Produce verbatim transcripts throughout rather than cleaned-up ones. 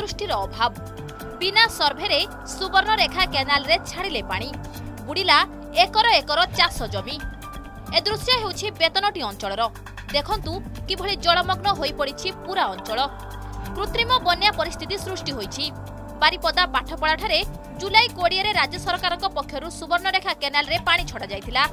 दूरदृष्टिर अभाव बिना सर्भे रे सुवर्णरेखा केनाल रे छाड़िले पानी बुड़िला एकर एकर चाष जमी। ए दृश्य हेउछि बेतनटी अंचलर। देखंतु किभଳି जलमग्न होई पड़िछि पूरा अंचल। कृत्रिम बन्या परिस्थिति सृष्टि होइछि। बारिपदा पाठपड़ा ठारे जुलाई कोड़े रे राज्य सरकार पक्षरु सुवर्णरेखा केनाल रे पानी छड़ा जाइथिला।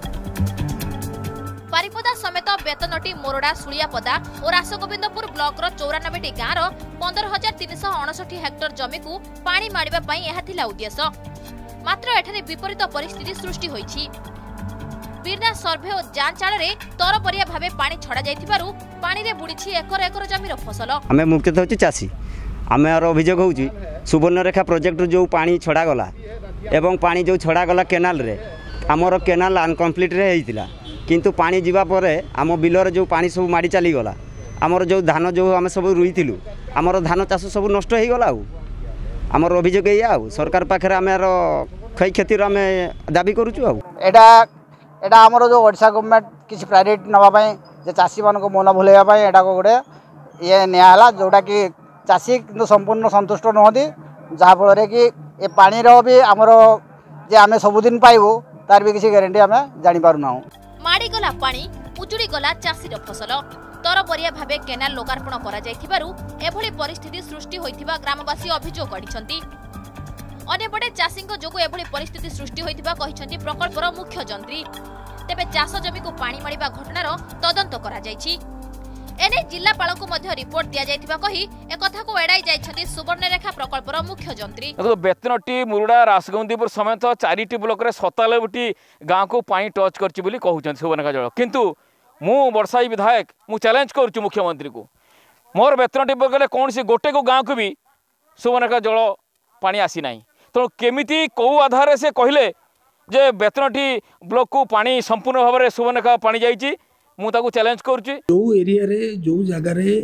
बारिपदा समेत बेतनटी मोरडा सुलियापदा और रासगोविंदपुर ब्लॉक रो चौरानबे गाँव रो पंद्रह हजार तीन सौ अड़सठ हेक्टर जमी को पानी मारिबा पई एहा थिला उद्देश्य। मात्र एठारे विपरीत परिस्थिति सृष्टि होइछि। बिना सर्भे और जांच आड़ रे तरबरिया भाबे पानी छड़ा जाइथिबारु पानी रे बुड़ीछि एकर एकर जमीर फसल। हमें मुख्यतः होछि चासी। आमे आर अभियोग होउछि सुवर्णरेखा प्रोजेक्ट जो पानी छड़ा गला एवं पानी जो छड़ा गला केनाल रे हमर केनाल अनकम्प्लीट रे हेइतिला किंतु पानी जीवा परे आम बिलर जो पानी सब माड़ी चली गला आमर जो धान जो आम सब रुईलु आमर धान चाष सब नष्ट हो गला। आमर अभियोग या सरकार पाखे आम क्षय क्षति आम दाबी करूँ। एटा एटा आमर जो ओडिशा गवर्नमेंट किसी प्राइवेट नवाई जे चाषी मान मन भुलैया एटा को गोटे ये निला जोटा कि चाषी किंतु संपूर्ण संतुष्ट नुहति जहाँफल कि ए पानी भी आमर जे आम सबुदिन पाइबू तार भी किसी गारंटी आम जापारूना। माड़ी गला पानी उजुड़ी गला चाषीर फसल। तरबरिया भाबे केनाल लोकार्पण करा जाइथिबारु एभली परिस्थिति सृष्टि होइथिबा ग्रामवासी अभियोग करिसंती। अन्यपटे चाषींको जोगु एभली परिस्थिति सृष्टि होइथिबा कहिसंती प्रकल्पर मुख्य जंत्री। तेबे चाष जमी को पानी मारिबा घटनार तदंत करा जाइछि। एने जिल्लापालको मध्य रिपोर्ट दिया जाइथिबा कहि ए कथा को एडाई जाइछंती सुवर्णरेखा प्रकल्पर मुख्य जंत्री। देखो बेतनटी मुरुडा रासगोविंदपुर समेत चारिटी ब्लॉक रे सतानबे गाँव को पानी टच करछि बोली कहउछन सुवर्णरेखा जल। किंतु मु वर्षाई विधायक मु चैलेंज करूछु मुख्यमंत्री को मोर बेतनटी ब्लॉक रे कौन सी गोटे को गाँव को भी सुवर्णरेखा जल पानी आसी नाही। तो केमिति को आधार से कहले जे बेतनटी ब्लॉक को पानी संपूर्ण भाव में सुवर्णरेखा पानी जाइछि मु ताको चैलेंज करूछि। जो एरिया रे जो जगह रे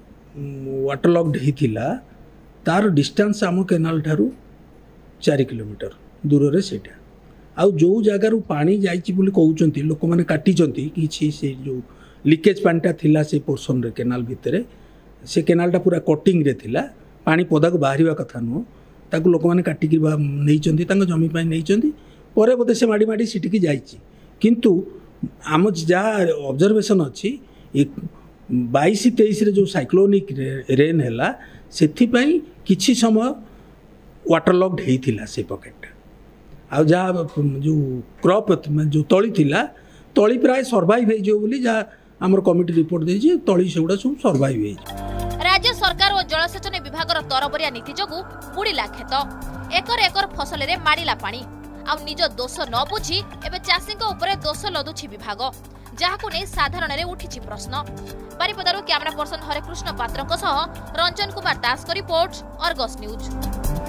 वाटर लॉक्ड हेतिला तार डिस्टेंस आम केनाल ठारू चार किलोमीटर दूर रे सेटा आउ जो जगह रु पानी जाइछि बोली कहउचंती लोक माने काटिचंती किछि से जो लीकेज पानीटा थिला से पोर्शन रे केनाल भितरे से केनालटा पूरा कटिंग रे थिला पानी पदा को बाहरिबा कथा नो ताको लोक माने काटि कि नैचंती तांग जमी पाई नैचंती परे बोधे से माडी माडी सिटिकी जाइछि। किंतु आम जहाँ ऑब्जर्वेशन अच्छी बाईस तेईस जो साइक्लोनिक रेन है से किसी समय वाटर लॉक्ड होता से पॉकेट आ जहाँ जो क्रॉप जो तली थिला तली प्राय सर्वाइव हो जहाँ आमर कमिटी रिपोर्ट देछि तली से गुड़ा सब सर्वाइव हो। राज्य सरकार और जलसेचन विभाग तरबरिया नीति जोगु बुड़िला खेत एकर एकर फसल रे माड़िला पानी आउ निज दोष न बुझी एबे चाषींको उपरे दोष लदुछि विभाग जहाकु नै साधारण रे उठिछि प्रश्न। बारिपदारु कैमरा पर्सन हरे कृष्ण पात्रଙ୍କ सह रंजन कुमार दास को रिपोर्ट अर्गस न्यूज।